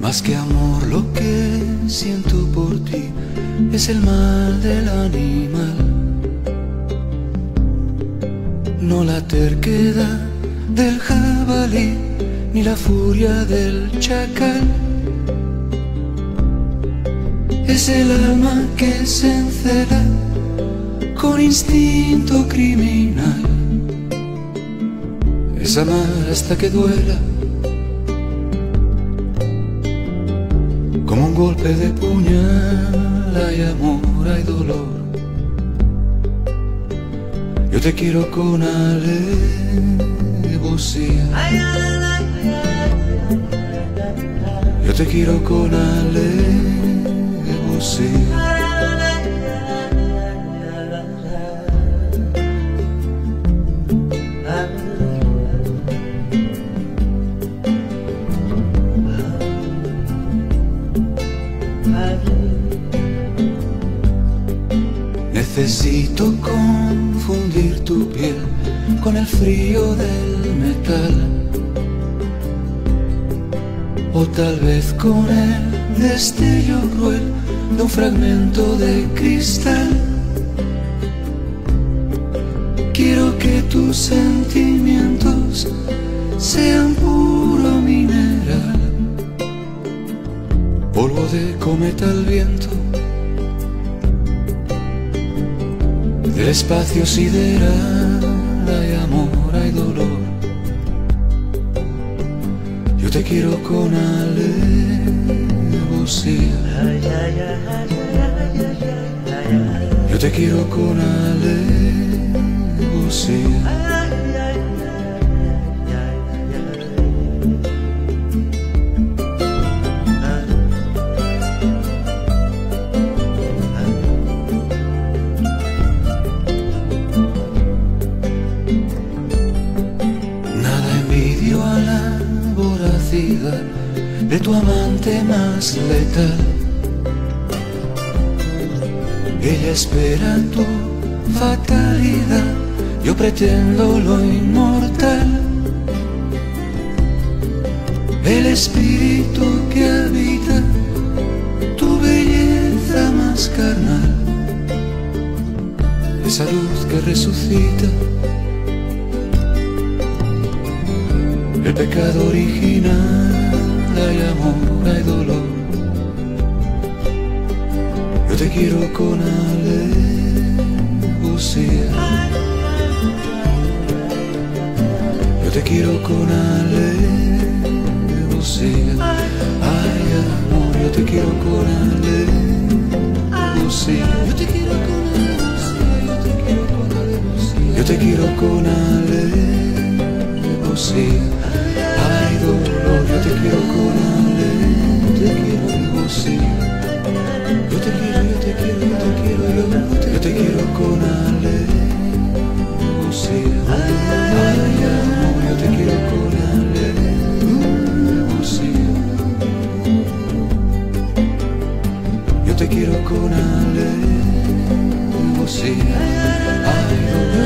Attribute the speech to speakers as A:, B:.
A: Más que amor, lo que siento por ti es el mal del animal, no la terquedad del jabalí ni la furia del chacal. Es el alma que se encela con instinto criminal. Es amar hasta que duela, como un golpe de puñal. Hay amor, hay dolor. Yo te quiero con alevosía. Yo te quiero con alevosía. Necesito confundir tu piel con el frío del metal, o tal vez con el destello cruel de un fragmento de cristal. Quiero que tus sentimientos sean puro mineral, polvo de cometa al viento, del espacio sideral. Hay amor, hay dolor. Yo te quiero con alevosía. Yo te quiero con alevosía. De tu amante más letal, ella espera tu fatalidad, yo pretendo lo inmortal. El espíritu que habita tu belleza más carnal, esa luz que resucita el pecado original. Hay amor, hay dolor. Yo te quiero con alevosía. Yo te quiero con alevosía. Ay, amor, yo te quiero con alevosía. Yo te quiero con alevosía. Yo te quiero con alevosía. Ay, dolor, yo te quiero con alevosía. Yo te quiero, yo te quiero, yo te quiero, yo te quiero con alevosía. Ay, amor, yo te quiero con alevosía. Yo te quiero con alevosía. Ay, dolor.